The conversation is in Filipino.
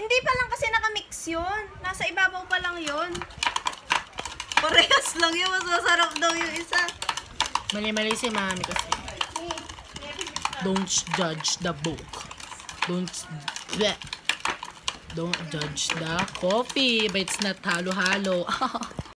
Hindi pa lang kasi nakamix yun. Nasa ibabaw pa lang yun. Parehas lang yun. Mas masarap daw yung isa. Mali-mali si mami kasi. Don't judge the book. Don't judge the coffee. But it's not halo-halo.